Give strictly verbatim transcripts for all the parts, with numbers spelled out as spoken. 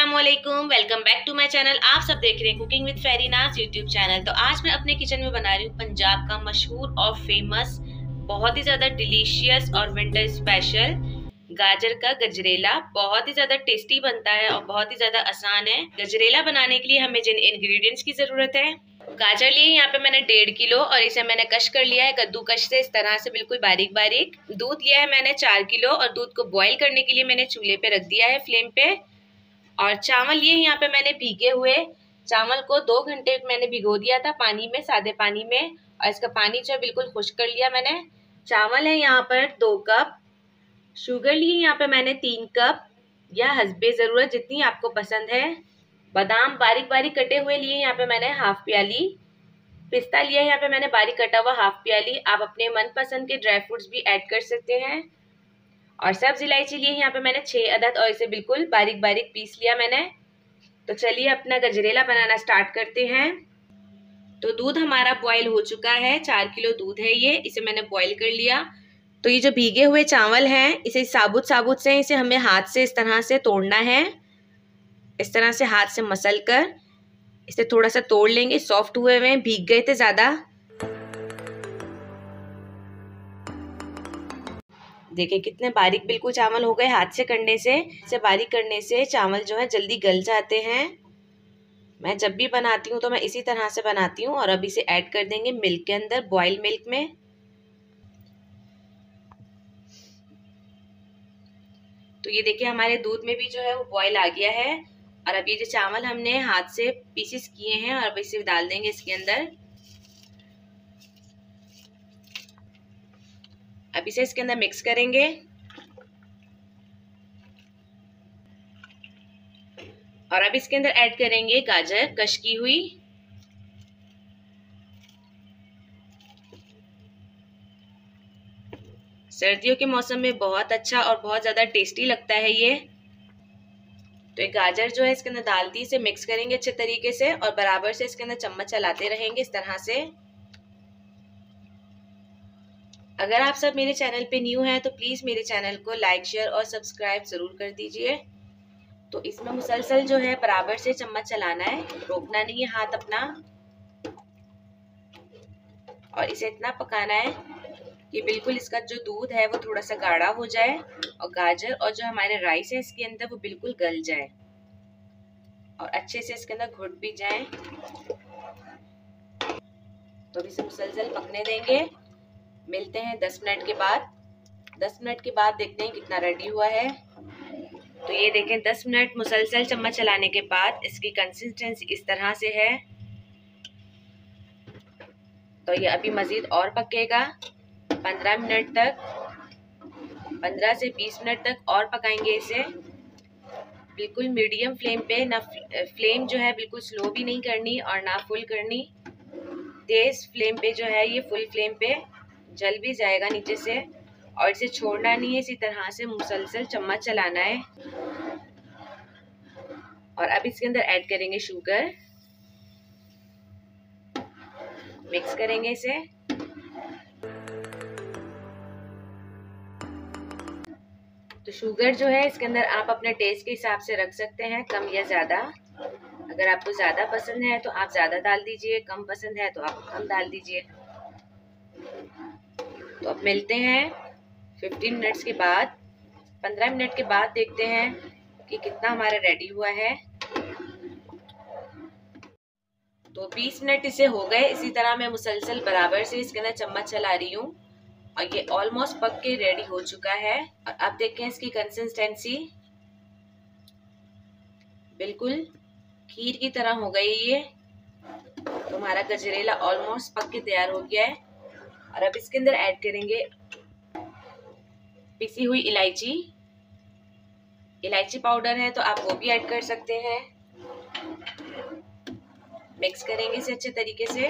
अस्सलामुअलैकुम, welcome back to my channel. आप सब देख रहे हैं cooking with Ferinaz YouTube channel. तो आज मैं अपने किचन में बना रही हूँ पंजाब का मशहूर और फेमस, बहुत ही ज्यादा डिलीशियस और विंटर स्पेशल गाजर का गजरेला। बहुत ही ज्यादा टेस्टी बनता है और बहुत ही ज्यादा आसान है। गजरेला बनाने के लिए हमें जिन इंग्रेडिएंट्स की जरूरत है, गाजर लिए यहाँ पे मैंने डेढ़ किलो और इसे मैंने कश कर लिया है कद्दूकश से, इस तरह से बिल्कुल बारीक बारीक। दूध लिया है मैंने चार किलो और दूध को बॉईल करने के लिए मैंने चूल्हे पे रख दिया है फ्लेम पे। और चावल लिए यहाँ पे मैंने भीगे हुए चावल को दो घंटे मैंने भिगो दिया था पानी में, सादे पानी में, और इसका पानी जो है बिल्कुल खुश्क कर लिया मैंने। चावल है यहाँ पर दो कप। शुगर लिए यहाँ पे मैंने तीन कप या हस्बे ज़रूरत जितनी आपको पसंद है। बादाम बारीक बारीक कटे हुए लिए यहाँ पे मैंने हाफ प्याली। पिस्ता लिया यहाँ पे मैंने बारीक कटा हुआ हाफ प्याली। आप अपने मनपसंद के ड्राई फ्रूट्स भी ऐड कर सकते हैं। और सब्ज इलायची लिए यहाँ पे मैंने छह अदद और इसे बिल्कुल बारीक बारीक पीस लिया मैंने। तो चलिए अपना गजरेला बनाना स्टार्ट करते हैं। तो दूध हमारा बॉईल हो चुका है, चार किलो दूध है ये, इसे मैंने बॉईल कर लिया। तो ये जो भीगे हुए चावल हैं, इसे साबुत साबुत से इसे हमें हाथ से इस तरह से तोड़ना है। इस तरह से हाथ से मसल कर इसे थोड़ा सा तोड़ लेंगे। सॉफ्ट हुए हुए भीग गए थे ज़्यादा। देखिए कितने बारीक बिल्कुल चावल हो गए। हाथ से करने से से बारीक करने से चावल जो है जल्दी गल जाते हैं। मैं जब भी बनाती हूँ तो मैं इसी तरह से बनाती हूँ। और अब इसे ऐड कर देंगे मिल्क के अंदर, बॉइल्ड मिल्क में। तो ये देखिए हमारे दूध में भी जो है वो बॉईल आ गया है। और अब ये जो चावल हमने हाथ से पीसेस किए हैं और अब इसे डाल देंगे इसके अंदर। अब इसे इसके अंदर मिक्स करेंगे। और अब इसके अंदर ऐड करेंगे गाजर कश की हुई। सर्दियों के मौसम में बहुत अच्छा और बहुत ज़्यादा टेस्टी लगता है ये। तो एक गाजर जो है इसके अंदर डाल दी, इसे मिक्स करेंगे अच्छे तरीके से और बराबर से इसके अंदर चम्मच चलाते रहेंगे इस तरह से। अगर आप सब मेरे चैनल पे न्यू हैं तो प्लीज़ मेरे चैनल को लाइक शेयर और सब्सक्राइब ज़रूर कर दीजिए। तो इसमें मुसलसल जो है बराबर से चम्मच चलाना है, रोकना नहीं है हाथ अपना। और इसे इतना पकाना है कि बिल्कुल इसका जो दूध है वो थोड़ा सा गाढ़ा हो जाए और गाजर और जो हमारे राइस है इसके अंदर वो बिल्कुल गल जाए और अच्छे से इसके अंदर घुट भी जाए। तो अब इसे मुसलसल पकने देंगे। मिलते हैं दस मिनट के बाद। दस मिनट के बाद देखते हैं कितना रेडी हुआ है। तो ये देखें दस मिनट मुसलसल चम्मच चलाने के बाद इसकी कंसिस्टेंसी इस तरह से है। तो ये अभी मज़ीद और पकेगा पंद्रह मिनट तक, पंद्रह से बीस मिनट तक और पकाएंगे इसे बिल्कुल मीडियम फ्लेम पे। ना फ्लेम जो है बिल्कुल स्लो भी नहीं करनी और ना फुल करनी। तेज फ्लेम पे जो है ये फुल फ्लेम पे जल भी जाएगा नीचे से। और इसे छोड़ना नहीं है, इसी तरह से मुसलसल चम्मच चलाना है। और अब इसके अंदर ऐड करेंगे शुगर, मिक्स करेंगे इसे। तो शुगर जो है इसके अंदर आप अपने टेस्ट के हिसाब से रख सकते हैं, कम या ज़्यादा। अगर आपको ज़्यादा पसंद है तो आप ज़्यादा डाल दीजिए, कम पसंद है तो आप कम डाल दीजिए। तो अब मिलते हैं पंद्रह मिनट्स के बाद। पंद्रह मिनट के बाद देखते हैं कि कितना हमारा रेडी हुआ है। तो बीस मिनट इसे हो गए। इसी तरह मैं मुसलसल बराबर से इसके अंदर चम्मच चला रही हूँ और ये ऑलमोस्ट पक के रेडी हो चुका है। और अब देखें इसकी कंसिस्टेंसी बिल्कुल खीर की तरह हो गई ये। तो हमारा गजरेला ऑलमोस्ट पक के तैयार हो गया है। और अब इसके अंदर ऐड करेंगे पिसी हुई इलायची। इलायची पाउडर है तो आप वो भी ऐड कर सकते हैं। मिक्स करेंगे इसे अच्छे तरीके से।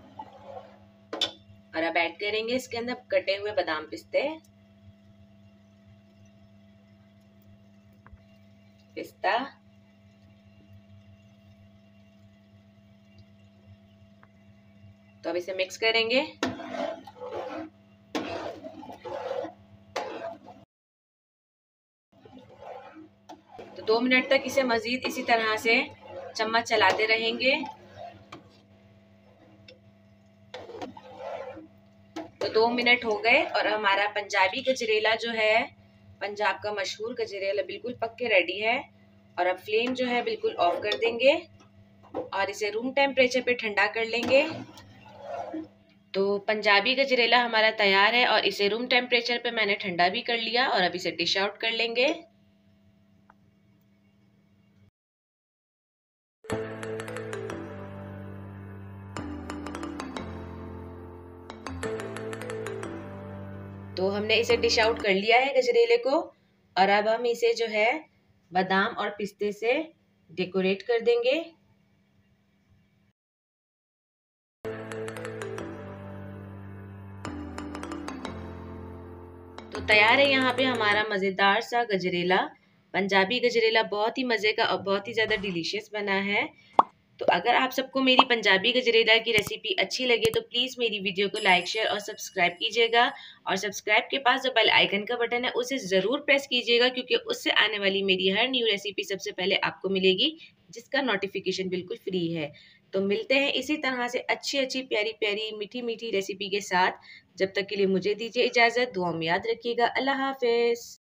और अब ऐड करेंगे इसके अंदर कटे हुए बादाम पिस्ते, पिस्ता, तो अब इसे मिक्स करेंगे। दो मिनट तक इसे मज़ीद इसी तरह से चम्मच चलाते रहेंगे। तो दो मिनट हो गए और हमारा पंजाबी गजरेला जो है, पंजाब का मशहूर गजरेला, बिल्कुल पक के रेडी है। और अब फ्लेम जो है बिल्कुल ऑफ कर देंगे और इसे रूम टेम्परेचर पे ठंडा कर लेंगे। तो पंजाबी गजरेला हमारा तैयार है और इसे रूम टेम्परेचर पे मैंने ठंडा भी कर लिया और अब इसे डिश आउट कर लेंगे। तो हमने इसे डिश आउट कर लिया है गजरेले को और अब हम इसे जो है बादाम और पिस्ते से डेकोरेट कर देंगे। तो तैयार है यहाँ पे हमारा मज़ेदार सा गजरेला। पंजाबी गजरेला बहुत ही मज़े का और बहुत ही ज़्यादा डिलीशियस बना है। तो अगर आप सबको मेरी पंजाबी गजरेला की रेसिपी अच्छी लगे तो प्लीज़ मेरी वीडियो को लाइक, शेयर और सब्सक्राइब कीजिएगा। और सब्सक्राइब के पास जो बेल आइकन का बटन है उसे ज़रूर प्रेस कीजिएगा, क्योंकि उससे आने वाली मेरी हर न्यू रेसिपी सबसे पहले आपको मिलेगी, जिसका नोटिफिकेशन बिल्कुल फ्री है। तो मिलते हैं इसी तरह से अच्छी अच्छी प्यारी प्यारी मीठी मीठी रेसिपी के साथ। जब तक के लिए मुझे दीजिए इजाज़त। दुआ में याद रखिएगा। अल्लाह हाफिज़।